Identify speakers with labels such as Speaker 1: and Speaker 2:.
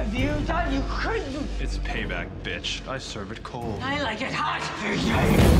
Speaker 1: have you done? You couldn't.
Speaker 2: It's payback, bitch. I serve it cold.
Speaker 1: I like it hot.